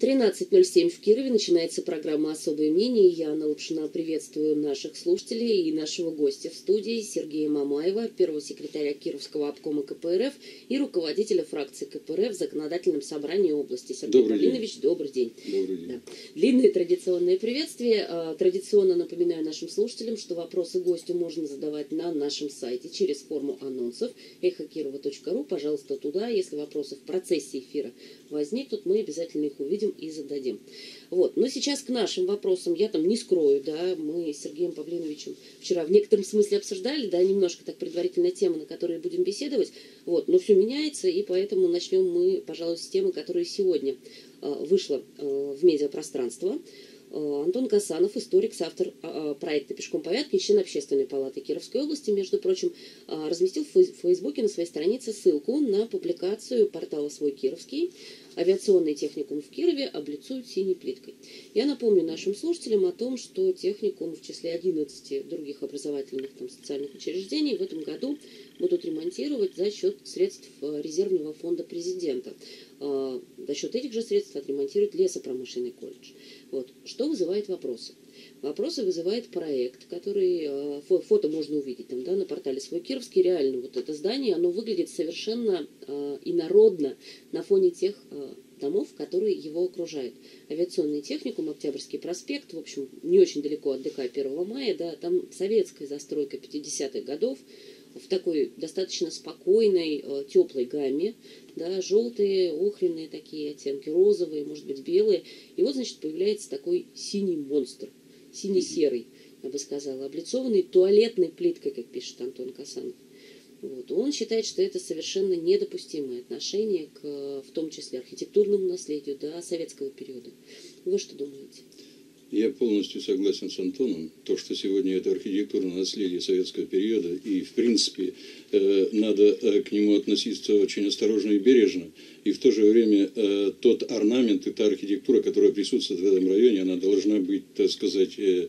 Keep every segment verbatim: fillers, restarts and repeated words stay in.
тринадцать ноль семь в Кирове начинается программа «Особое мнение». Я, Анна Лапшина, приветствую наших слушателей и нашего гостя в студии Сергея Мамаева, первого секретаря Кировского обкома ка пэ эр эф и руководителя фракции ка пэ эр эф в Законодательном собрании области. Сергей Добрый Павлинович, день. добрый день. Добрый день. Да. Длинные традиционные приветствия. Традиционно напоминаю нашим слушателям, что вопросы гостю можно задавать на нашем сайте через форму анонсов эхо кирова точка ру. Пожалуйста, туда. Если вопросы в процессе эфира возникнут, мы обязательно их увидим и зададим. Вот. Но сейчас к нашим вопросам я там не скрою, да, мы с Сергеем Павлиновичем вчера в некотором смысле обсуждали, да, немножко так предварительная тема, на которой будем беседовать, вот, но все меняется, и поэтому начнем мы, пожалуй, с темы, которая сегодня э, вышла э, в медиапространство. Э, Антон Касанов, историк, соавтор э, проекта «Пешком по Вятке», член Общественной палаты Кировской области, между прочим, э, разместил в Фейсбуке на своей странице ссылку на публикацию портала «Свой Кировский». Авиационный техникум в Кирове облицуют синей плиткой. Я напомню нашим слушателям о том, что техникум в числе одиннадцати других образовательных там, социальных учреждений в этом году будут ремонтировать за счет средств резервного фонда президента. За счет этих же средств отремонтируют лесопромышленный колледж. Вот. Что вызывает вопросы? Вопросы вызывает проект, который, фото можно увидеть там, да, на портале «Свой Кировский». Реально вот это здание, оно выглядит совершенно э, инородно на фоне тех э, домов, которые его окружают. Авиационный техникум, Октябрьский проспект, в общем, не очень далеко от ДК первого мая, да, там советская застройка пятидесятых годов, в такой достаточно спокойной, э, теплой гамме, да, желтые, охренные такие оттенки, розовые, может быть, белые. И вот, значит, появляется такой синий монстр. Сине-серый, я бы сказала, облицованный туалетной плиткой, как пишет Антон Касанов. Вот. Он считает, что это совершенно недопустимое отношение к, в том числе, архитектурному наследию, да, советского периода. Вы что думаете? Я полностью согласен с Антоном. То, что сегодня это архитектурное наследие советского периода, и, в принципе, э, надо э, к нему относиться очень осторожно и бережно. И в то же время э, тот орнамент и та архитектура, которая присутствует в этом районе, она должна быть, так сказать, э,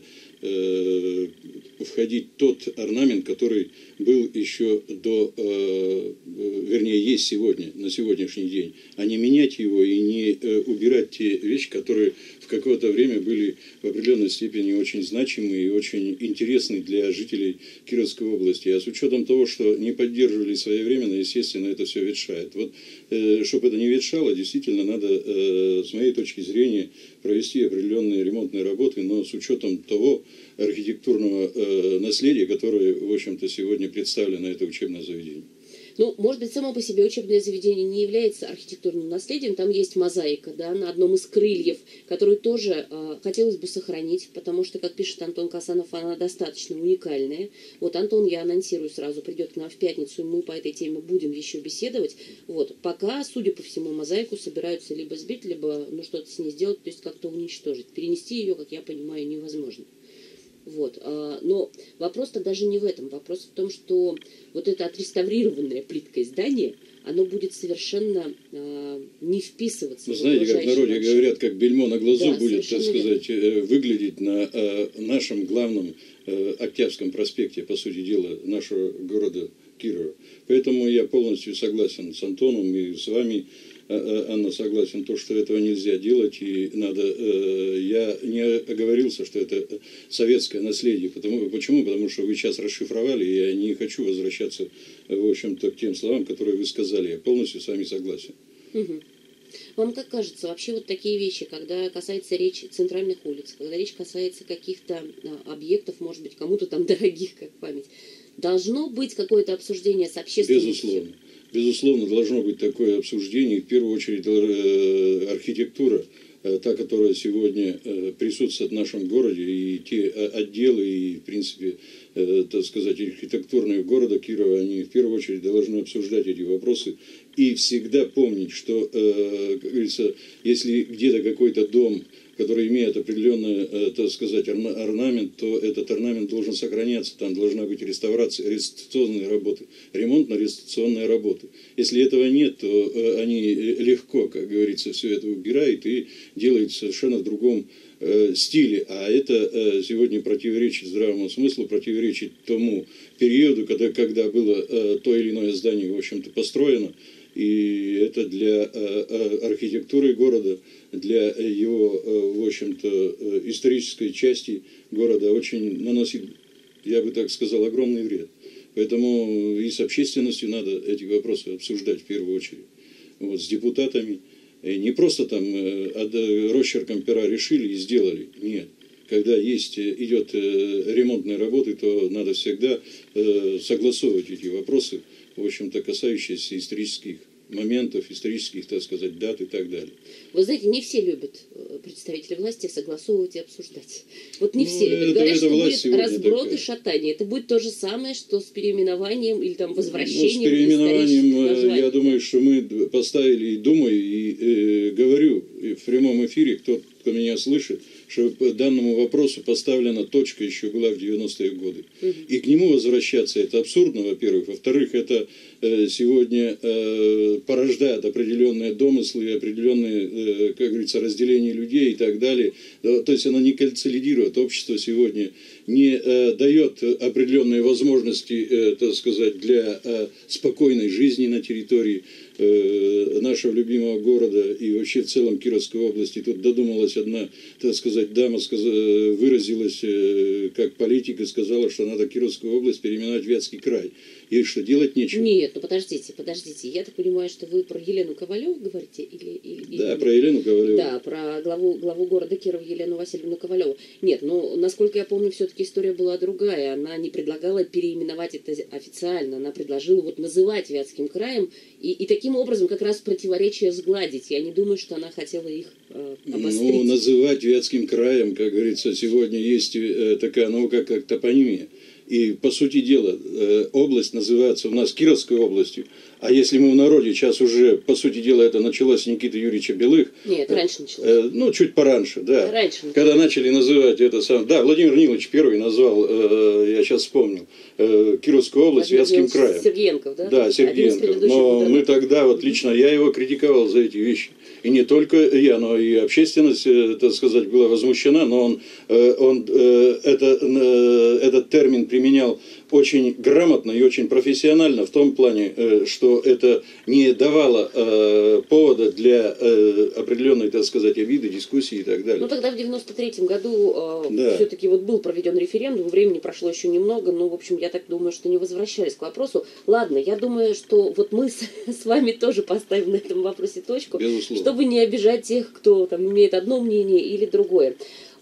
э, входить в тот орнамент, который был еще до, э, вернее, есть сегодня, на сегодняшний день, а не менять его и не э, убирать те вещи, которые в какое-то время были в определенной степени очень значимые и очень интересные для жителей Кировской области. А с учетом того, что не поддерживали своевременно, естественно, это все ветшает. Вот, э, чтобы это не ветшало, действительно надо, э, с моей точки зрения, провести определенные ремонтные работы, но с учетом того архитектурного э, наследия, которое, в общем-то, сегодня представлено это учебное заведение. Ну, может быть, само по себе учебное заведение не является архитектурным наследием. Там есть мозаика, да, на одном из крыльев, которую тоже э, хотелось бы сохранить, потому что, как пишет Антон Касанов, она достаточно уникальная. Вот Антон, я анонсирую сразу, придет к нам в пятницу, и мы по этой теме будем еще беседовать. Вот. Пока, судя по всему, мозаику собираются либо сбить, либо ну, что-то с ней сделать, то есть как-то уничтожить. Перенести ее, как я понимаю, невозможно. Вот. Но вопрос-то даже не в этом. Вопрос в том, что вот это отреставрированное плиткой здание, оно будет совершенно э, не вписываться. Вы знаете, как в народе ландшафт. Говорят, как бельмо на глазу Да, будет, так сказать, верно. выглядеть на э, нашем главном э, Октябрьском проспекте, по сути дела, нашего города Кирова. Поэтому я полностью согласен с Антоном и с вами, Анна, согласен, то, что этого нельзя делать, и надо, э, я не оговорился, что это советское наследие. Потому, почему? Потому что вы сейчас расшифровали, и я не хочу возвращаться, в общем-то, к тем словам, которые вы сказали. Я полностью с вами согласен. Угу. Вам как кажется, вообще вот такие вещи, когда касается речь центральных улиц, когда речь касается каких-то а, объектов, может быть, кому-то там дорогих, как память, должно быть какое-то обсуждение с общественностью? Безусловно. Безусловно, должно быть такое обсуждение. В первую очередь, архитектура, та, которая сегодня присутствует в нашем городе, и те отделы, и, в принципе, так сказать, архитектурные города Кирова, они в первую очередь должны обсуждать эти вопросы и всегда помнить, что, как говорится, если где-то какой-то дом, который имеет определенный, так сказать, орнамент, то этот орнамент должен сохраняться, там должна быть реставрация, реставрационные работы, ремонтно-реставрационные работы. Если этого нет, то они легко, как говорится, все это убирают и делают совершенно в другом стиле, а это сегодня противоречит здравому смыслу, противоречит тому периоду, когда, когда было то или иное здание, в общем-то, построено. И это для архитектуры города, для его, в общем-то, исторической части города очень наносит, я бы так сказал, огромный вред. Поэтому и с общественностью надо эти вопросы обсуждать в первую очередь. Вот, с депутатами. И не просто там росчерком пера решили и сделали. Нет. Когда есть, идет ремонтные работы, то надо всегда согласовывать эти вопросы, в общем-то, касающиеся исторических моментов, исторических, так сказать, дат и так далее. Вы знаете, не все любят представители власти согласовывать и обсуждать. Вот не ну, все любят. Это, Говорят, это что будет разброд такая. И шатание. Это будет то же самое, что с переименованием или там возвращением. Ну, с переименованием, я думаю, что мы поставили, и думаю, и э, говорю и в прямом эфире, кто, кто меня слышит, что по данному вопросу поставлена точка еще была в девяностые годы. Угу. И к нему возвращаться это абсурдно, во-первых. Во-вторых, это э, сегодня э, порождает определенные домыслы, определенные, э, как говорится, разделения людей и так далее. То есть оно не консолидирует. Общество сегодня не э, дает определенные возможности, э, так сказать, для э, спокойной жизни на территории э, нашего любимого города и вообще в целом Кировской области. Тут додумалась одна, так сказать, дама выразилась как политик и сказала, что надо Кировскую область переименовать в Вятский край. Ей что, делать нечего? Нет, ну подождите, подождите. Я так понимаю, что вы про Елену Ковалеву говорите? Или, или, да, или... про Елену Ковалеву. Да, про главу, главу города Кирова Елену Васильевну Ковалеву. Нет, ну, насколько я помню, все-таки история была другая. Она не предлагала переименовать это официально. Она предложила вот называть Вятским краем и, и таким образом как раз противоречия сгладить. Я не думаю, что она хотела их э, обострить. Ну, называть Вятским краем, как говорится, сегодня есть э, такая наука, как топонимия. И, по сути дела, область называется у нас Кировской областью. А если мы в народе, сейчас уже, по сути дела, это началось с Никиты Юрьевича Белых. Нет, раньше началось. Ну, чуть пораньше, да. Раньше началось. Когда начали называть это сам... Да, Владимир Нилович первый назвал, я сейчас вспомнил, Кировскую область Вятским краем. Сергеенков, да? Да, Сергеенков. Но мы тогда, вот лично я его критиковал за эти вещи. И не только я, но и общественность, так сказать, была возмущена, но он, он это, этот термин применял очень грамотно и очень профессионально в том плане, что это не давало э, повода для э, определенной, так сказать, обиды, дискуссии и так далее. Ну тогда в девяносто третьем году э, да. все-таки вот был проведен референдум, времени прошло еще немного, но, в общем, я так думаю, что не возвращались к вопросу. Ладно, я думаю, что вот мы с, с вами тоже поставим на этом вопросе точку, безусловно, чтобы не обижать тех, кто там имеет одно мнение или другое.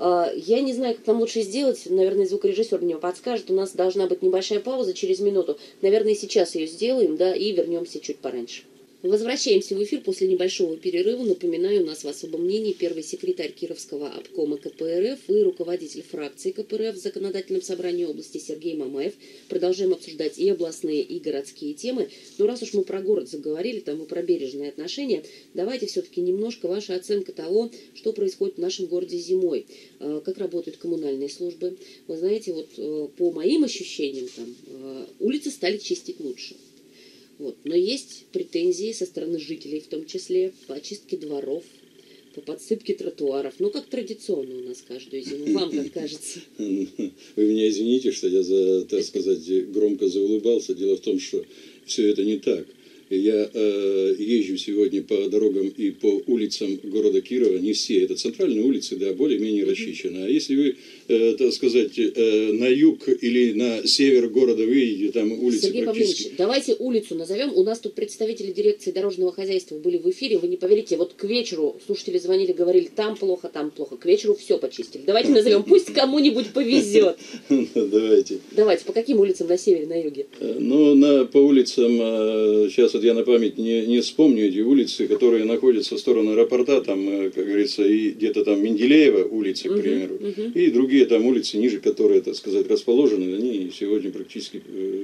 Я не знаю, как нам лучше сделать. Наверное, звукорежиссер мне подскажет. У нас должна быть небольшая пауза через минуту. Наверное, сейчас ее сделаем, да, и вернемся чуть пораньше. Возвращаемся в эфир после небольшого перерыва. Напоминаю, у нас в особом мнении первый секретарь Кировского обкома ка пэ эр эф и руководитель фракции ка пэ эр эф в Законодательном собрании области Сергей Мамаев. Продолжаем обсуждать и областные, и городские темы. Но раз уж мы про город заговорили, там и про бережные отношения, давайте все-таки немножко ваша оценка того, что происходит в нашем городе зимой. Как работают коммунальные службы. Вы знаете, вот по моим ощущениям, там, улицы стали чистить лучше. Вот. Но есть претензии со стороны жителей, в том числе по очистке дворов, по подсыпке тротуаров. Ну, как традиционно у нас каждую зиму. Вам как кажется? Вы меня извините, что я, за, так сказать, громко заулыбался. Дело в том, что все это не так. Я э, езжу сегодня по дорогам и по улицам города Кирова, не все, это центральные улицы, да, более-менее расчищены. А если вы, э, так сказать, э, на юг или на север города выедете, там улицы Сергей практически... Павлович, давайте улицу назовем. У нас тут представители дирекции дорожного хозяйства были в эфире, вы не поверите, вот к вечеру слушатели звонили, говорили, там плохо, там плохо. К вечеру все почистили. Давайте назовем, пусть кому-нибудь повезет. Давайте. Давайте, по каким улицам на севере, на юге? Ну, на, по улицам, сейчас вот я на память не, не вспомню эти улицы, которые находятся в сторону аэропорта, там, как говорится, и где-то там Менделеева улица, к примеру, uh-huh, uh-huh. и другие там улицы ниже, которые, так сказать, расположены, они сегодня практически э,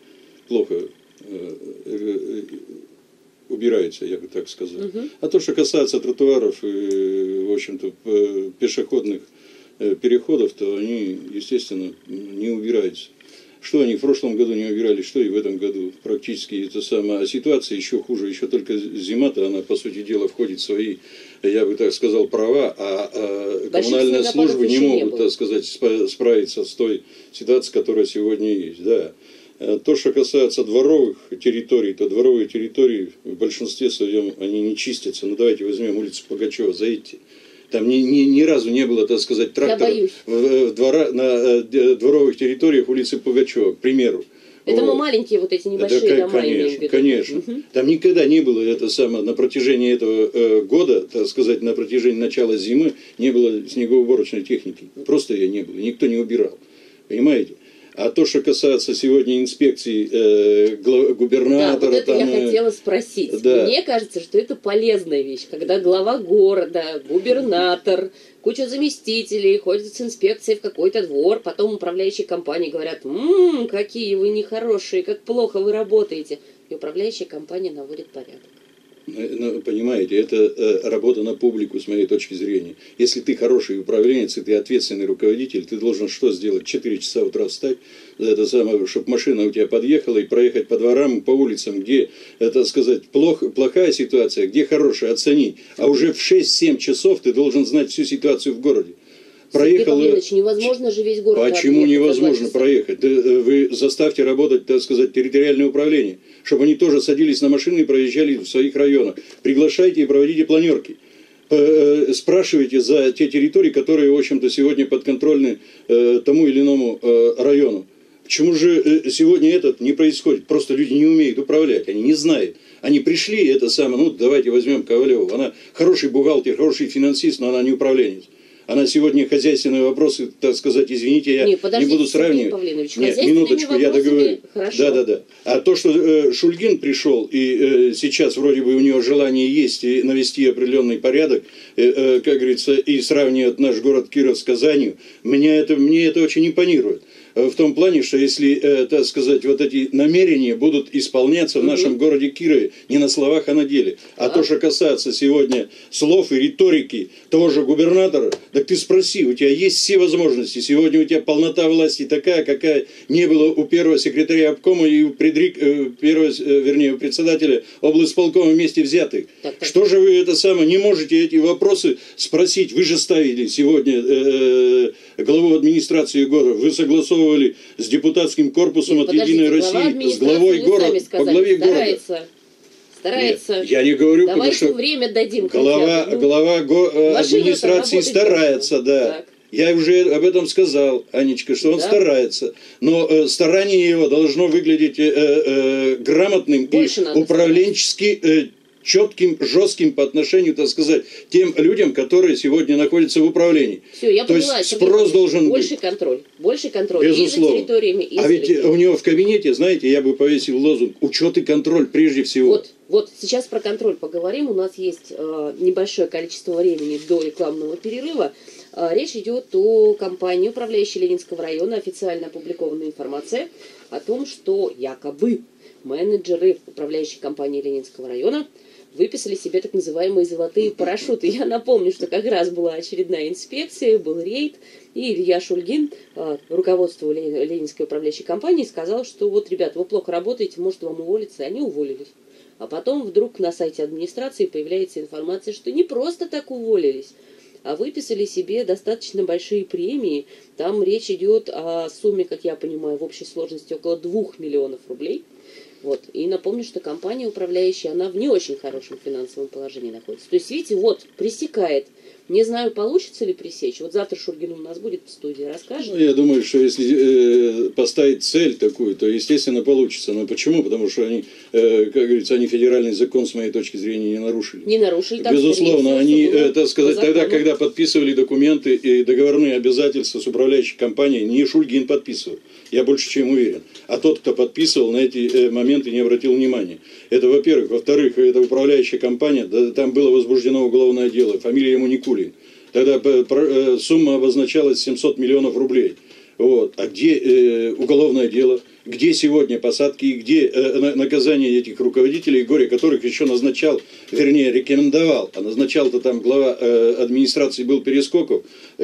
плохо э, э, убираются, я бы так сказал. Uh-huh. А то, что касается тротуаров и, в общем-то, пешеходных э, переходов, то они, естественно, не убираются. Что они в прошлом году не убирали, что и в этом году. Практически это самое. А ситуация еще хуже. Еще только зима-то, она, по сути дела, входит в свои, я бы так сказал, права, а, а коммунальные службы не могут, не так сказать, справиться с той ситуацией, которая сегодня есть. Да. То, что касается дворовых территорий, то дворовые территории в большинстве своем они не чистятся. Ну давайте возьмем улицу Пугачева, заедьте. Там ни, ни, ни разу не было, так сказать, тракторов в, в двора, на дворовых территориях улицы Пугачева, к примеру. Это вот. Мы маленькие вот эти небольшие да, дома конечно, имеем в виду. Конечно. Угу. Там никогда не было это самое, на протяжении этого э, года, так сказать, на протяжении начала зимы не было снегоуборочной техники. Просто ее не было, никто не убирал. Понимаете? А то, что касается сегодня инспекции э, губернатора... Да, вот это там, я хотела спросить. Да. Мне кажется, что это полезная вещь, когда глава города, губернатор, куча заместителей ходят с инспекцией в какой-то двор, потом управляющие компании говорят: «Ммм, какие вы нехорошие, как плохо вы работаете». И управляющая компания наводит порядок. Понимаете, это работа на публику, с моей точки зрения. Если ты хороший управленец, и ты ответственный руководитель, ты должен что сделать? четыре часа утра встать, это самое, чтобы машина у тебя подъехала, и проехать по дворам, по улицам, где, это сказать, плохо, плохая ситуация, где хорошая, оценить. А уже в шесть-семь часов ты должен знать всю ситуацию в городе. Проехал... невозможно же весь город. Почему невозможно проехать? Вы заставьте работать, так сказать, территориальное управление, чтобы они тоже садились на машины и проезжали в своих районах. Приглашайте и проводите планерки. Спрашивайте за те территории, которые, в общем-то, сегодня подконтрольны тому или иному району. Почему же сегодня это не происходит? Просто люди не умеют управлять, они не знают. Они пришли, это самое, ну давайте возьмем Ковалеву. Она хороший бухгалтер, хороший финансист, но она не управленец. Она сегодня хозяйственные вопросы, так сказать, извините, я не, не буду сравнивать. Нет, минуточку, я договорю. Да, да, да. А то, что э, Шульгин пришел, и э, сейчас вроде бы у него желание есть и навести определенный порядок, э, э, как говорится, и сравнивать наш город Киров с Казанью, меня это, мне это очень импонирует. В том плане, что если, э, так сказать, вот эти намерения будут исполняться в нашем угу. городе Кирове, не на словах, а на деле. А, а то, что касается сегодня слов и риторики того же губернатора, так ты спроси, у тебя есть все возможности. Сегодня у тебя полнота власти такая, какая не было у первого секретаря обкома и у предрик, э, первого, э, вернее, у председателя облсполкома вместе взятых. Так, так. Что же вы это самое, не можете эти вопросы спросить? Вы же ставили сегодня э, главу администрации города, вы согласовывали с депутатским корпусом Нет, от Единой России, с главой города, по главе старается, города. Старается. Нет, я не говорю, Давайте потому что время дадим. Глава, ну, глава го, администрации старается, хорошо. Да. Так. Я уже об этом сказал, Анечка, что он да. старается. Но э, старание его должно выглядеть э, э, грамотным Больше и управленчески э, четким, жестким по отношению, так сказать, тем людям, которые сегодня находятся в управлении. Все, я То поняла. есть спрос должен больше быть. Контроль. Больше контроль. Безусловно. И за территориями, и а за ведь людьми. У него в кабинете, знаете, я бы повесил лозунг «Учет и контроль прежде всего». Вот, вот сейчас про контроль поговорим. У нас есть э, небольшое количество времени до рекламного перерыва. Э, речь идет о компании, управляющей Ленинского района, официально опубликованная информация о том, что якобы менеджеры управляющей компании Ленинского района выписали себе так называемые золотые парашюты. Я напомню, что как раз была очередная инспекция, был рейд, и Илья Шульгин, руководство Ленинской управляющей компании, сказал, что вот, ребят, вы плохо работаете, может вам уволиться, и они уволились. А потом вдруг на сайте администрации появляется информация, что не просто так уволились, а выписали себе достаточно большие премии. Там речь идет о сумме, как я понимаю, в общей сложности около двух миллионов рублей. Вот. И напомню, что компания управляющая, она в не очень хорошем финансовом положении находится. То есть, видите, вот, пресекает. Не знаю, получится ли пресечь. Вот завтра Шульгин у нас будет в студии, расскажет. Ну, я думаю, что если э, поставить цель такую, то, естественно, получится. Но почему? Потому что они, э, как говорится, они федеральный закон, с моей точки зрения, не нарушили. Не нарушили. Так, безусловно, они, э, так сказать, тогда, когда подписывали документы и договорные обязательства с управляющей компанией, не Шульгин подписывал. Я больше чем уверен. А тот, кто подписывал, на эти э, моменты не обратил внимания. Это, во-первых. Во-вторых, это управляющая компания, да, там было возбуждено уголовное дело, фамилия ему Никулин. Тогда э, сумма обозначалась семьсот миллионов рублей. Вот. А где э, уголовное дело? Где сегодня посадки? И где э, наказание этих руководителей, горе которых еще назначал, вернее, рекомендовал, а назначал-то там глава э, администрации был Перескоков, э,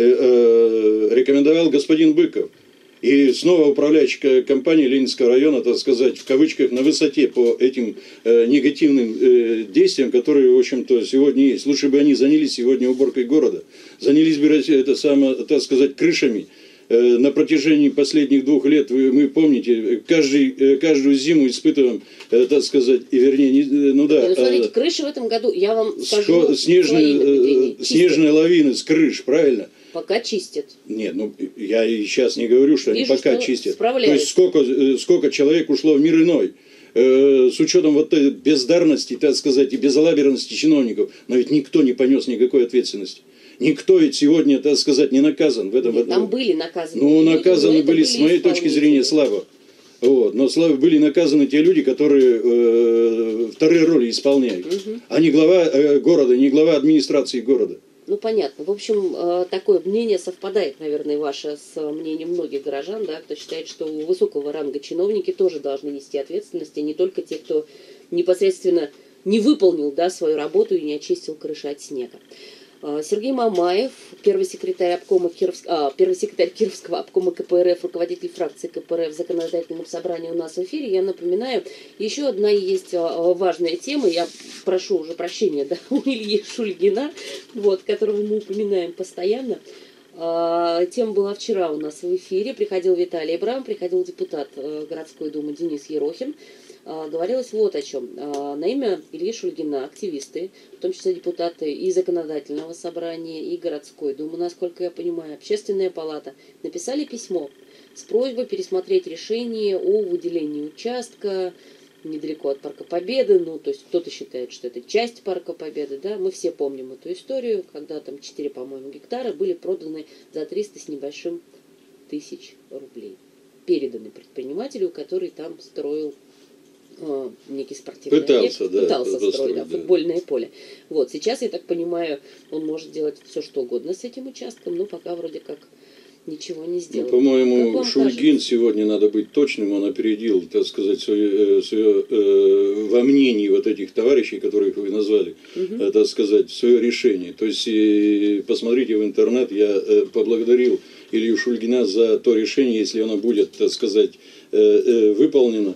э, рекомендовал господин Быков. И снова управляющая компания Ленинского района, так сказать, в кавычках, на высоте по этим э, негативным э, действиям, которые, в общем-то, сегодня есть. Лучше бы они занялись сегодня уборкой города, занялись бы, это самое, так сказать, крышами на протяжении последних двух лет, вы, мы помните, каждый, каждую зиму испытываем, так сказать, и вернее, не, ну да. Ну, смотрите, крыши в этом году, я вам скажу, снежные, снежные лавины с крыш, правильно? Пока чистят. Нет, ну я и сейчас не говорю, что Вижу, они пока что чистят. То есть сколько, сколько человек ушло в мир иной. С учетом вот этой бездарности, так сказать, и безалаберности чиновников, но ведь никто не понес никакой ответственности. Никто ведь сегодня, так сказать, не наказан в этом. Нет, там были наказаны. Ну, наказаны были, с моей точки зрения, слабо. Вот. Но слабо были наказаны те люди, которые э, вторые роли исполняют. Угу. А не глава э, города, не глава администрации города. Ну, понятно. В общем, э, такое мнение совпадает, наверное, ваше с мнением многих горожан, да, кто считает, что у высокого ранга чиновники тоже должны нести ответственность, а не только те, кто непосредственно не выполнил, да, свою работу и не очистил крыши от снега. Сергей Мамаев, первый секретарь, обкома Кировск... а, первый секретарь Кировского обкома ка пэ эр эф, руководитель фракции ка пэ эр эф в законодательном собрании у нас в эфире. Я напоминаю, еще одна есть важная тема, я прошу уже прощения, да, у Ильи Шульгина, вот, которого мы упоминаем постоянно. Тема была вчера у нас в эфире, приходил Виталий Брам, приходил депутат городской думы Денис Ерохин. Говорилось вот о чем. На имя Ильи Шульгина активисты, в том числе депутаты и законодательного собрания, и городской думы, насколько я понимаю, общественная палата, написали письмо с просьбой пересмотреть решение о выделении участка недалеко от Парка Победы. Ну, то есть кто-то считает, что это часть Парка Победы, да, мы все помним эту историю, когда там четыре, по-моему, гектара были проданы за триста с небольшим тысяч рублей. Переданы предпринимателю, который там строил некий спортивный пытался, объект, да, пытался построить, строить да, да. футбольное поле. Вот, сейчас, я так понимаю, он может делать все, что угодно с этим участком, но пока вроде как ничего не сделал. Ну, по-моему, Шульгин кажется? Сегодня, надо быть точным, он опередил, так сказать, свое, свое, э, во мнении вот этих товарищей, которых вы назвали, угу. э, так сказать, свое решение. То есть, э, посмотрите в интернет, я э, поблагодарил Илью Шульгина за то решение, если оно будет, так сказать, э, э, выполнено,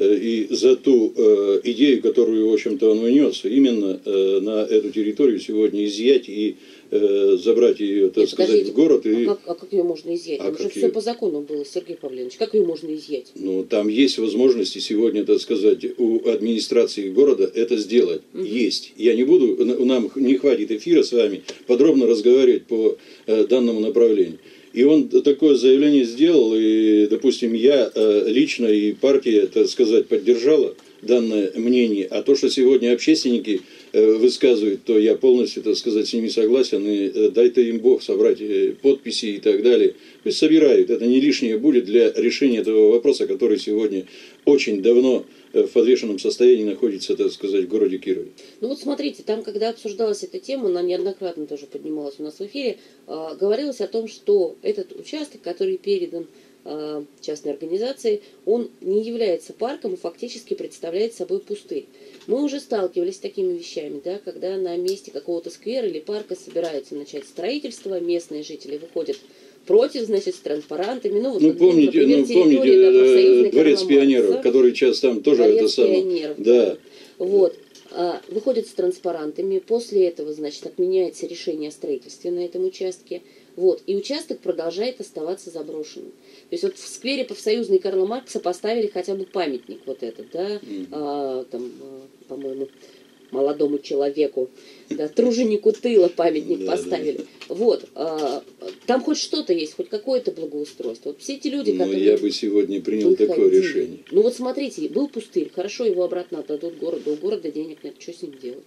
и за ту э, идею, которую, в общем-то, он внес, именно э, на эту территорию сегодня изъять и э, забрать ее, так Нет, сказать, в город. И... А, как, а как ее можно изъять? А там же ее... все по закону было, Сергей Павлович. Как ее можно изъять? Ну, там есть возможности сегодня, так сказать, у администрации города это сделать. Угу. Есть. Я не буду, нам не хватит эфира с вами подробно разговаривать по э, данному направлению. И он такое заявление сделал, и, допустим, я э, лично и партия, так сказать, поддержала данное мнение. А то, что сегодня общественники э, высказывают, то я полностью, так сказать, с ними согласен. И э, дай-то им Бог собрать э, подписи и так далее. Пусть собирают. Это не лишнее будет для решения этого вопроса, который сегодня очень давно в подвешенном состоянии находится, так сказать, в городе Кирове. Ну вот смотрите, там, когда обсуждалась эта тема, она неоднократно тоже поднималась у нас в эфире, э, говорилось о том, что этот участок, который передан э, частной организации, он не является парком и фактически представляет собой пустырь. Мы уже сталкивались с такими вещами, да, когда на месте какого-то сквера или парка собираются начать строительство, местные жители выходят против, значит, с транспарантами. Ну, вот, ну помните, например, ну, помните да, дворец пионеров, который сейчас там тоже дворец это самое. Пионеров, да. да. Вот. А, выходят с транспарантами, после этого, значит, отменяется решение о строительстве на этом участке. Вот. И участок продолжает оставаться заброшенным. То есть вот в сквере Профсоюзной Карла Маркса поставили хотя бы памятник вот этот, да, mm-hmm. а, там, а, по-моему, молодому человеку, да, труженику тыла памятник поставили. Да, да. Вот, а, там хоть что-то есть, хоть какое-то благоустройство. Вот все эти люди, ну, которые... я бы сегодня принял выходили. Такое решение. Ну вот смотрите, был пустырь, хорошо, его обратно отдадут городу, у города денег нет, что с ним делать?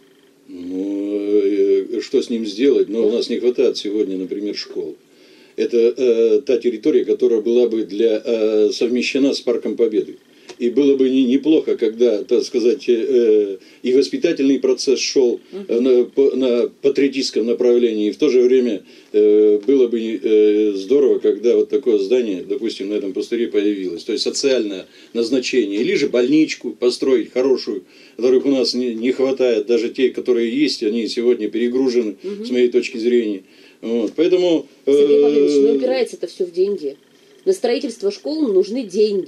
Ну, что с ним сделать? Но да? У нас не хватает сегодня, например, школ. Это э, та территория, которая была бы для, э, совмещена с Парком Победы. И было бы не, неплохо, когда, так сказать, э, и воспитательный процесс шел э, на, по, на патриотическом направлении, и в то же время э, было бы э, здорово, когда вот такое здание, допустим, на этом пустыре появилось. То есть социальное назначение. Или же больничку построить хорошую, которых у нас не, не хватает. Даже те, которые есть, они сегодня перегружены, угу. с моей точки зрения. Вот. Поэтому... Сергей Павлович, ну упирается это все в деньги. На строительство школ нужны деньги.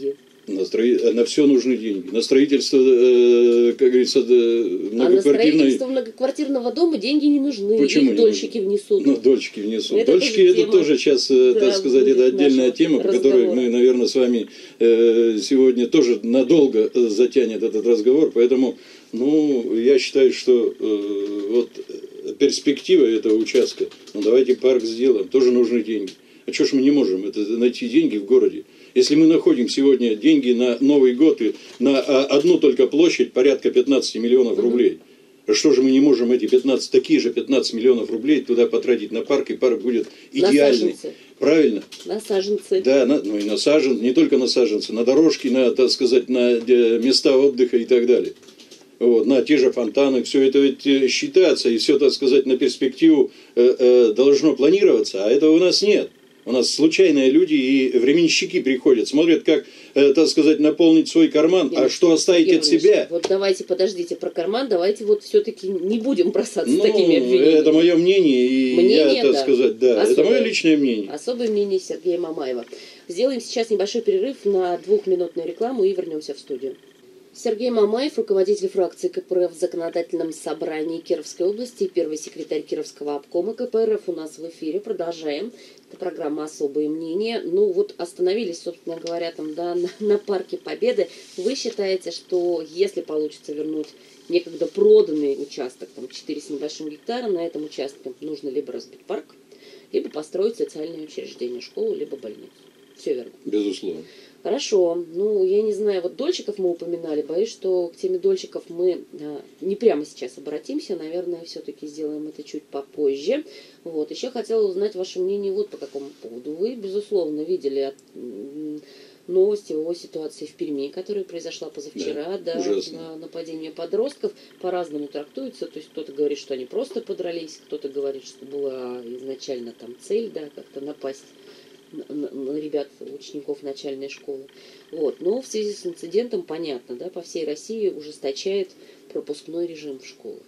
На, строи... на все нужны деньги. На строительство, э, как говорится, многоквартирной... А на строительство многоквартирного дома деньги не нужны. Почему их дольщики внесут. Ну, дольщики внесут. Это дольщики тоже это тоже сейчас, да, так сказать, это отдельная тема, по которой мы, наверное, с вами э, сегодня тоже надолго затянет этот разговор. Поэтому, ну, я считаю, что э, вот перспектива этого участка, ну, давайте парк сделаем, тоже нужны деньги. А что ж мы не можем это найти деньги в городе? Если мы находим сегодня деньги на Новый год и на одну только площадь порядка пятнадцать миллионов рублей, что же мы не можем эти пятнадцать, такие же пятнадцать миллионов рублей туда потратить на парк, и парк будет идеальный. Правильно? На саженцы. Да, на, ну и на саженцы, не только на саженцы, на дорожки, на, так сказать, на места отдыха и так далее. Вот, на те же фонтаны, все это ведь считается, и все, так сказать, на перспективу э, э, должно планироваться, а этого у нас нет. У нас случайные люди и временщики приходят, смотрят, как, э, так сказать, наполнить свой карман, Нет, а что оставить от себя. Вот давайте, подождите, про карман, давайте вот все-таки не будем бросаться ну, с такими обвинениями. Это мое мнение, и мнение, я, так да. сказать, да, особое, это мое личное мнение. Особое мнение Сергея Мамаева. Сделаем сейчас небольшой перерыв на двухминутную рекламу и вернемся в студию. Сергей Мамаев, руководитель фракции ка пэ эр эф в Законодательном собрании Кировской области, первый секретарь Кировского обкома ка пэ эр эф у нас в эфире. Продолжаем. Это программа «Особые мнения». Ну вот остановились, собственно говоря, там, да, на, на Парке Победы. Вы считаете, что если получится вернуть некогда проданный участок, там четыре с небольшим гектара, на этом участке нужно либо разбить парк, либо построить социальное учреждение, школу, либо больницу. Все верно? Безусловно. Хорошо. Ну, я не знаю, вот дольщиков мы упоминали. Боюсь, что к теме дольщиков мы а, не прямо сейчас обратимся. Наверное, все-таки сделаем это чуть попозже. Вот. Еще хотела узнать ваше мнение вот по какому поводу. Вы, безусловно, видели новости о ситуации в Перми, которая произошла позавчера, да, да на нападение подростков. По-разному трактуется. То есть кто-то говорит, что они просто подрались, кто-то говорит, что была изначально там цель, да, как-то напасть на, на ребят, учеников начальной школы. Вот. Но в связи с инцидентом, понятно, да, по всей России ужесточает пропускной режим в школах.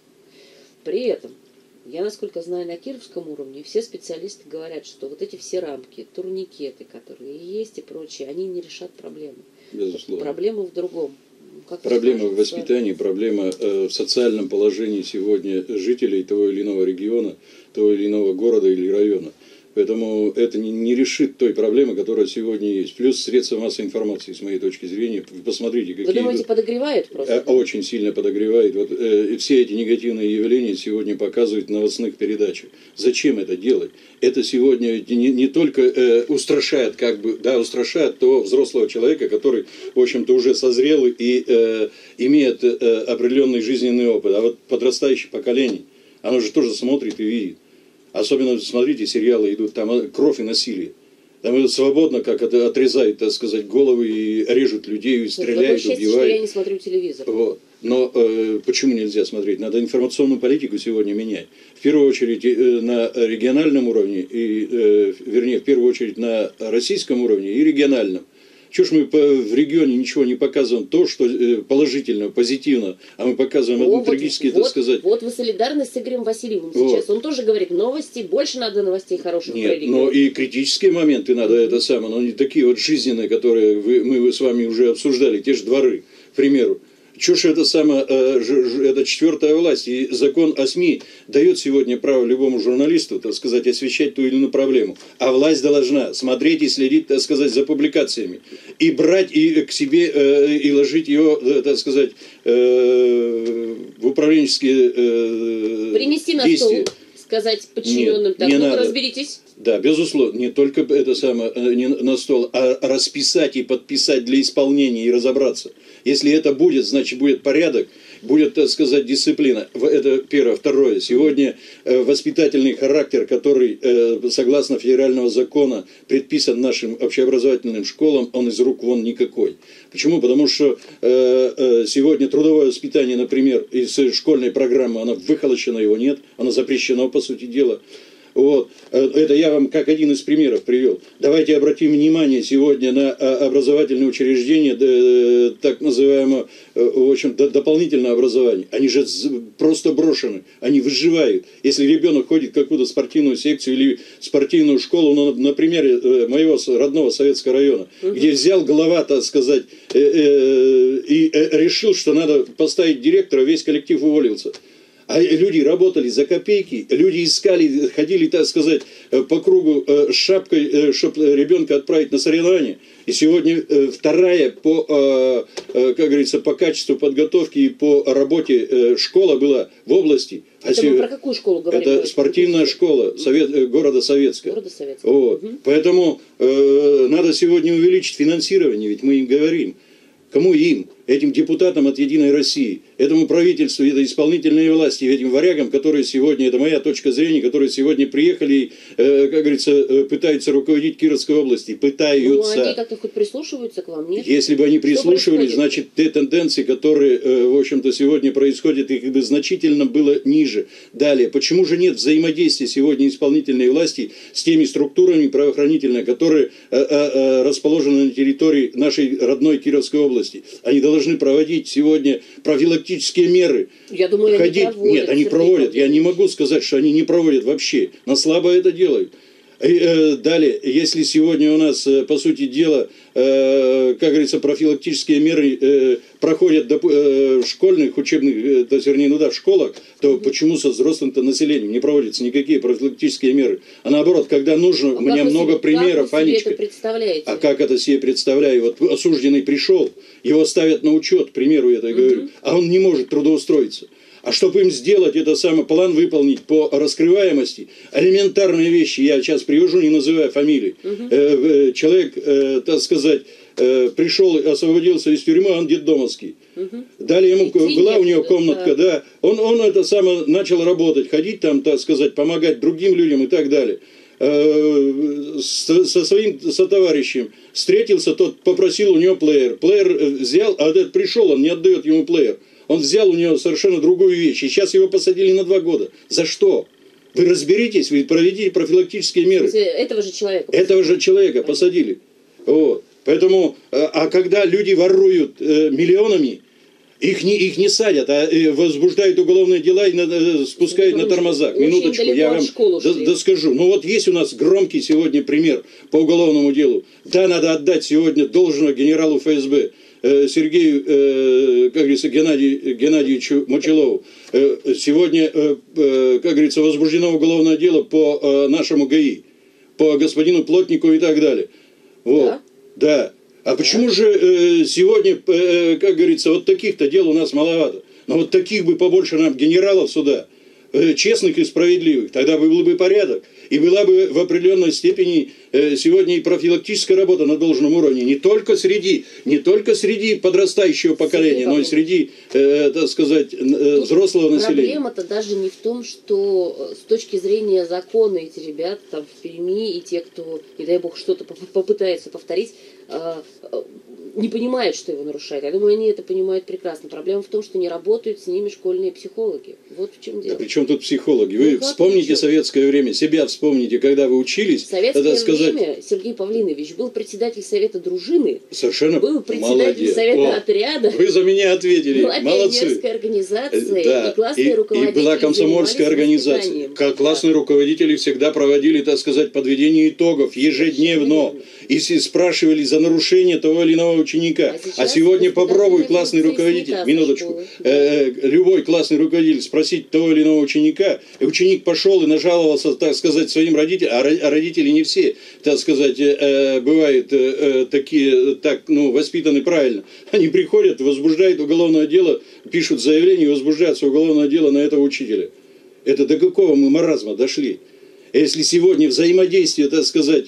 При этом, я, насколько знаю, на кировском уровне все специалисты говорят, что вот эти все рамки, турникеты, которые есть и прочее, они не решат проблему. Безусловно. Проблема в другом. Как проблема в воспитании, проблема э, в социальном положении сегодня жителей того или иного региона, того или иного города или района. Поэтому это не, не решит той проблемы, которая сегодня есть. Плюс средства массовой информации, с моей точки зрения. Вы посмотрите, какие... Вы думаете, подогревают просто? Очень сильно подогревает. Вот, э, все эти негативные явления сегодня показывают в новостных передачах. Зачем это делать? Это сегодня не, не только э, устрашает, как бы, да, устрашает того взрослого человека, который, в общем-то, уже созрел и э, имеет э, определенный жизненный опыт. А вот подрастающее поколение, оно же тоже смотрит и видит. Особенно, смотрите, сериалы идут, там кровь и насилие. Там идут свободно, как это отрезают, так сказать, головы и режут людей, и стреляют, счастье, убивают. Что я не смотрю телевизор. Вот. Но э, почему нельзя смотреть? Надо информационную политику сегодня менять. В первую очередь э, на региональном уровне, и, э, вернее, в первую очередь на российском уровне и региональном. Чего ж мы в регионе ничего не показываем, то, что положительно, позитивно, а мы показываем одни трагические, вот, так сказать. Вот вы солидарны с Игорем Васильевым сейчас. Вот. Он тоже говорит, новости, больше надо новостей хороших. Нет, но и критические моменты надо, mm-hmm. это самое, но не такие вот жизненные, которые вы, мы с вами уже обсуждали, те же дворы, к примеру. Чего ж это самое, это четвертая власть, и закон о СМИ дает сегодня право любому журналисту, так сказать, освещать ту или иную проблему. А власть должна смотреть и следить, так сказать, за публикациями. И брать и к себе, и ложить ее, так сказать, в управленческие Принести на действия. Стол. Сказать подчиненным, Нет, так, не ну надо. Разберитесь. Да, безусловно, не только это самое не на стол, а расписать и подписать для исполнения и разобраться. Если это будет, значит будет порядок, будет, так сказать, дисциплина. Это первое. Второе. Сегодня воспитательный характер, который, согласно федерального закона, предписан нашим общеобразовательным школам, он из рук вон никакой. Почему? Потому что сегодня трудовое воспитание, например, из школьной программы, оно выхолощено, его нет, оно запрещено, по сути дела. Вот. Это я вам как один из примеров привел. Давайте обратим внимание сегодня на образовательные учреждения, так называемое, в общем, дополнительное образование. Они же просто брошены, они выживают. Если ребенок ходит в какую-то спортивную секцию или спортивную школу, ну, на примере моего родного Советского района, угу. где взял глава, так сказать, и решил, что надо поставить директора, весь коллектив уволился. А люди работали за копейки, люди искали, ходили, так сказать, по кругу с шапкой, чтобы ребенка отправить на соревнования. И сегодня вторая по, как говорится, по качеству подготовки и по работе школа была в области. Это а мы про какую школу говорим? Это спортивная школа Совет, города Советского. Города Советского. Вот. Угу. Поэтому э, надо сегодня увеличить финансирование, ведь мы им говорим. Кому им? Этим депутатам от «Единой России», этому правительству, этой исполнительной власти, этим варягам, которые сегодня, это моя точка зрения, которые сегодня приехали и, э, как говорится, э, пытаются руководить Кировской областью, пытаются. Ну, они как-то хоть прислушиваются к вам, нет? Если бы они прислушивались, значит, те тенденции, которые, э, в общем-то, сегодня происходят, их бы значительно было ниже. Далее, почему же нет взаимодействия сегодня исполнительной власти с теми структурами правоохранительными, которые э, э, расположены на территории нашей родной Кировской области? Они должны проводить сегодня профилактические меры. Я думаю, Ходить... они проводят. Нет, они проводят. Я не могу сказать, что они не проводят вообще. Но слабо это делают. И, э, далее, если сегодня у нас, э, по сути дела, э, как говорится, профилактические меры э, проходят до, э, в школьных учебных, э, то есть, вернее, ну да, в школах, то mm-hmm. почему со взрослым-то населением не проводятся никакие профилактические меры? А наоборот, когда нужно, а у меня много себе, примеров, как вы себе Анечка. это представляете? А как это себе представляю? Вот осужденный пришел, его ставят на учет, к примеру, я так mm-hmm. говорю, а он не может трудоустроиться. А чтобы им сделать это самый план выполнить по раскрываемости, элементарные вещи, я сейчас привожу, не называя фамилии. Угу. Э, человек, э, так сказать, э, пришел, освободился из тюрьмы, он детдомовский. Угу. Далее ему, Идти была у него комнатка, да. да. Он, он это самое начал работать, ходить там, так сказать, помогать другим людям и так далее. Э, со, со своим сотоварищем встретился, тот попросил у него плеер. Плеер взял, а этот пришел, он не отдает ему плеер. Он взял у него совершенно другую вещь. И сейчас его посадили на два года. За что? Вы разберитесь, вы проведите профилактические меры. Этого же человека. Этого же человека посадили. Вот. Поэтому, а когда люди воруют э, миллионами, их не, их не садят, а э, возбуждают уголовные дела и э, спускают на тормозах. Минуточку, я вам доскажу. Ну вот есть у нас громкий сегодня пример по уголовному делу. Да, надо отдать сегодня должного генералу эф эс бэ. Сергею, э, как говорится, Геннадию, Геннадьевичу Мочилову. Э, сегодня, э, э, как говорится, возбуждено уголовное дело по э, нашему ГАИ, по господину Плотнику и так далее. Вот. Да. да. А да. почему же э, сегодня, э, как говорится, вот таких-то дел у нас маловато? Но вот таких бы побольше нам генералов сюда, э, честных и справедливых, тогда бы был бы порядок. И была бы в определенной степени э, сегодня и профилактическая работа на должном уровне. Не только среди, не только среди подрастающего поколения, но и среди, э, так сказать, э, взрослого населения. Проблема-то даже не в том, что с точки зрения закона эти ребята там в Перми и те, кто, не дай бог, что-то попытается повторить, э, не понимают, что его нарушает. Я думаю, они это понимают прекрасно. Проблема в том, что не работают с ними школьные психологи. Вот в чем дело. Да при чем тут психологи? Вы ну, вспомните советское время, себя вспомните, когда вы учились. В советское сказать... время Сергей Павлинович был председатель совета дружины. Совершенно был председатель молодец. совета О, отряда. Вы за меня ответили. Была молодцы. пионерская организация, да. и классные и, руководители. И была комсомольская организация. Как классные да. руководители всегда проводили, так сказать, подведение итогов ежедневно. И спрашивали за нарушение того или иного ученика. А, а сегодня попробуй классный руководитель, минуточку, э, любой классный руководитель спросить того или иного ученика, и ученик пошел и нажаловался, так сказать, своим родителям, а родители не все, так сказать, э, бывают э, такие, так, ну, воспитаны правильно. Они приходят, возбуждают уголовное дело, пишут заявление и возбуждаются уголовное дело на этого учителя. Это до какого мы маразма дошли? Если сегодня взаимодействие, так сказать,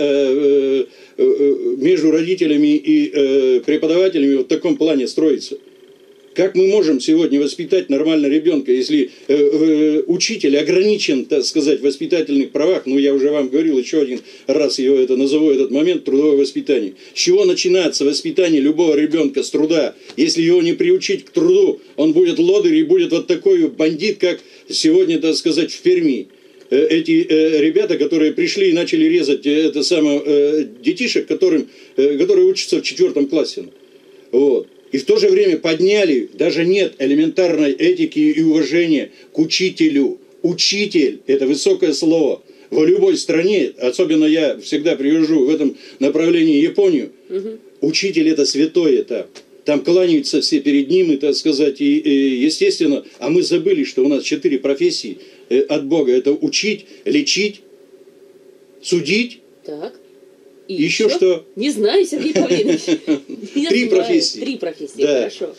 между родителями и преподавателями в таком плане строится, как мы можем сегодня воспитать нормально ребенка, если учитель ограничен, так сказать, в воспитательных правах, ну я уже вам говорил еще один раз, я это назову этот момент, трудовое воспитание. С чего начинается воспитание любого ребенка? С труда. Если его не приучить к труду, он будет лодырь и будет вот такой бандит, как сегодня, так сказать, в Перми. эти ребята, которые пришли и начали резать это самое, детишек, которым, которые учатся в четвертом классе. Вот. И в то же время подняли, даже нет элементарной этики и уважения к учителю. Учитель – это высокое слово. В любой стране, особенно я всегда привожу в этом направлении Японию, угу. Учитель – это святое это. Там кланяются все перед ним, и, так сказать, и, и естественно, а мы забыли, что у нас четыре профессии от Бога. Это учить, лечить, судить. Так. И еще, еще что? Не знаю, Сергей Павлович. Три профессии. Три профессии, хорошо.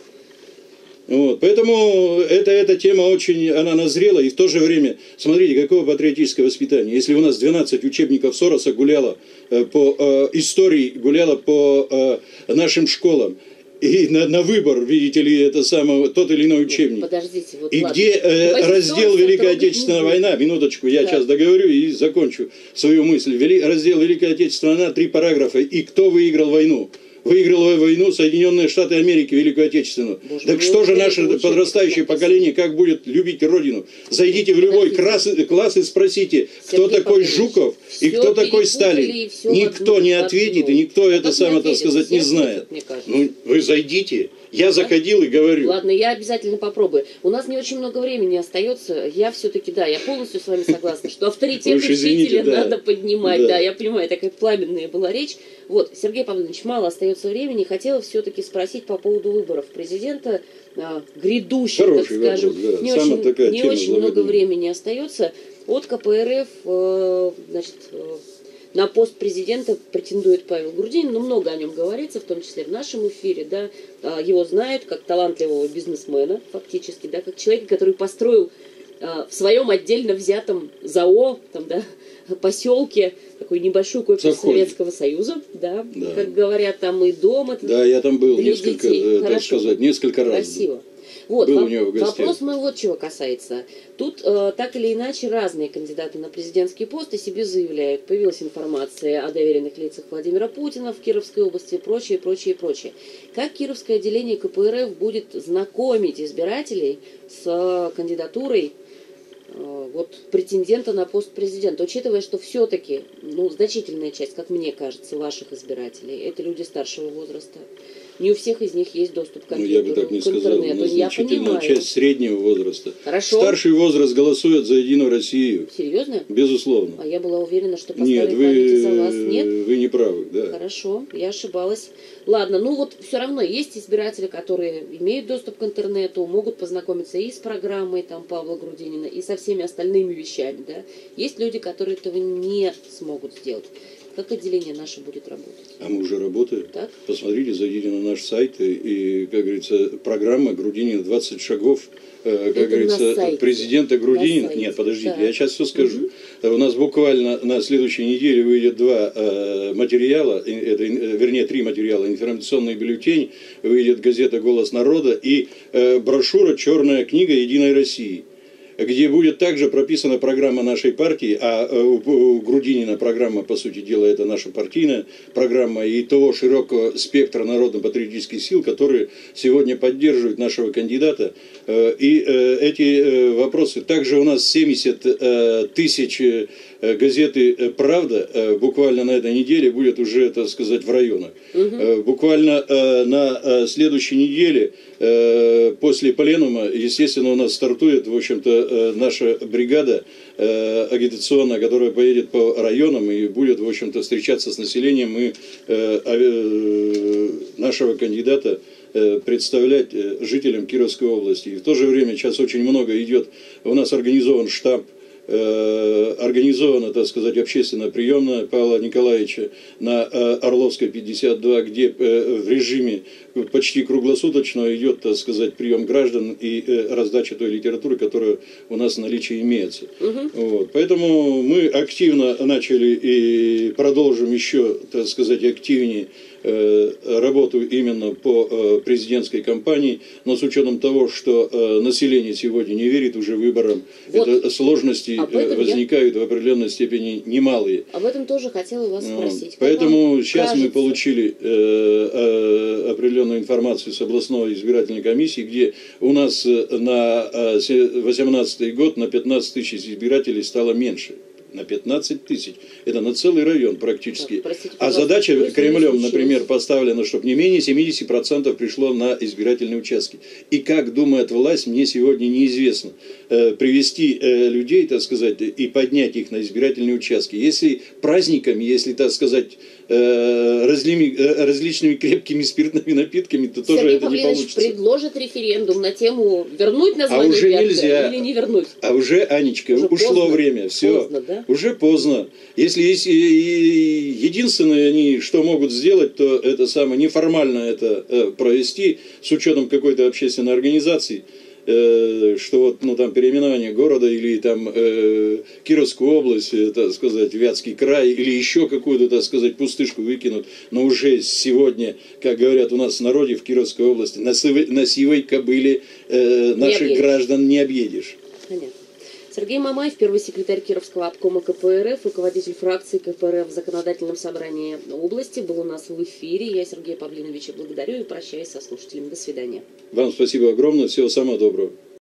Вот, поэтому эта, эта тема очень, она назрела, и в то же время, смотрите, какое патриотическое воспитание. Если у нас двенадцать учебников Сороса гуляло э, по э, истории, гуляло по э, нашим школам, и на, на выбор, видите ли, это самое, тот или иной учебник. Подождите, вот, и ладно. где э, раздел Великая Отечественная война, минуточку, я да. сейчас договорю и закончу свою мысль. Вели, раздел Великая Отечественная война, три параграфа, и кто выиграл войну. Выиграла войну Соединенные Штаты Америки, Великую Отечественную. Боже, так что же наше подрастающее поколение, как будет любить Родину? Зайдите в любой класс, класс и спросите, кто Сергей такой Жуков и кто такой Сталин. Никто не ответит, и никто это самое, так сказать, не знает. Ну, вы зайдите. Я заходил и говорю. Ладно, я обязательно попробую. У нас не очень много времени остается. Я все-таки, да, я полностью с вами согласна, что авторитет учителя надо поднимать. Да. да, я понимаю, такая пламенная была речь. Вот, Сергей Павлович, мало остается времени. Хотела все-таки спросить по поводу выборов президента а, грядущих, Хороший так скажем. Вопрос, да. Не Самая очень, не очень много времени остается. От ка пэ эр эф, э, значит, э, на пост президента претендует Павел Грудинин, но много о нем говорится, в том числе в нашем эфире, да, его знают как талантливого бизнесмена, фактически, да, как человека, который построил в своем отдельно взятом ЗАО, там, да, поселке, такой небольшой корпус Советского Союза, да, да, как говорят, там и дом. Это да, я там был несколько, детей. так Хорошо. сказать, несколько раз. Красиво. Вот, Был во- вопрос мой вот чего касается. Тут э, так или иначе разные кандидаты на президентский пост о себе заявляют. Появилась информация о доверенных лицах Владимира Путина в Кировской области и прочее, прочее, прочее. Как Кировское отделение ка пэ эр эф будет знакомить избирателей с э, кандидатурой э, вот, претендента на пост президента, учитывая, что все-таки ну, значительная часть, как мне кажется, ваших избирателей, это люди старшего возраста. Не у всех из них есть доступ к компьютеру, ну, я бы так не к интернету. сказал. У нас значительная часть среднего возраста. Хорошо. Старший возраст голосует за Единую Россию. Серьезно? Безусловно. А я была уверена, что поставили Нет, вы, памяти за вас. Нет? Вы не правы, да. Хорошо, я ошибалась. Ладно, ну вот все равно есть избиратели, которые имеют доступ к интернету, могут познакомиться и с программой там, Павла Грудинина, и со всеми остальными вещами. Да? Есть люди, которые этого не смогут сделать. Как отделение наше будет работать? А мы уже работаем. Так? Посмотрите, зайдите на наш сайт, и, и как говорится, программа Грудинина двадцать шагов, э, как Это говорится, президента Грудинина. Нет, подождите, да. я сейчас все скажу. Угу. У нас буквально на следующей неделе выйдет два э, материала, это, вернее, три материала. Информационный бюллетень, выйдет газета «Голос народа» и э, брошюра «Черная книга Единой России», где будет также прописана программа нашей партии, а у Грудинина программа, по сути дела, это наша партийная программа и того широкого спектра народно-патриотических сил, которые сегодня поддерживают нашего кандидата. И эти вопросы. Также у нас семьдесят тысяч газеты «Правда» буквально на этой неделе будет уже, так сказать, в районах. Угу. Буквально на следующей неделе после пленума, естественно, у нас стартует, в общем-то, наша бригада агитационная, которая поедет по районам и будет, в общем-то, встречаться с населением и нашего кандидата представлять жителям Кировской области. И в то же время сейчас очень много идет, у нас организован штаб, организована, так сказать, общественная приемная Павла Николаевича на Орловской пятьдесят два, где в режиме почти круглосуточно идет, так сказать, прием граждан и раздача той литературы, которая у нас в наличии имеется. Угу. Вот. Поэтому мы активно начали и продолжим еще, так сказать, активнее работу именно по президентской кампании, но с учетом того, что население сегодня не верит уже выборам, вот. Это сложности возникают я... в определенной степени немалые. Об этом тоже хотела вас спросить. Поэтому сейчас кажется... мы получили определенную информацию с областной избирательной комиссии, где у нас на восемнадцатый год на пятнадцать тысяч избирателей стало меньше. На пятнадцать тысяч. Это на целый район практически. Так, простите, а задача Кремлем, например, поставлена, чтобы не менее семьдесят процентов пришло на избирательные участки. И как думает власть, мне сегодня неизвестно. Э, привести э, людей, так сказать, и поднять их на избирательные участки. Если праздниками, если, так сказать, э, разлими, э, различными крепкими спиртными напитками, то тоже Сергей это не получится. предложит референдум на тему вернуть название а уже нельзя. Или не вернуть. А уже, Анечка, уже ушло поздно. время. Все. Поздно, да? Уже поздно. Если есть единственное, они что могут сделать, то это самое неформально это э, провести с учетом какой-то общественной организации, э, что вот ну там переименование города или там э, Кировскую область, э, так сказать, Вятский край или еще какую-то, так сказать, пустышку выкинут. Но уже сегодня, как говорят у нас в народе в Кировской области, на сивой, на сивой кобыле э, наших граждан не объедешь. Понятно. Сергей Мамаев, первый секретарь Кировского обкома КПРФ, руководитель фракции КПРФ в Законодательном собрании области, был у нас в эфире. Я Сергея Павлиновича благодарю и прощаюсь со слушателями. До свидания. Вам спасибо огромное. Всего самого доброго.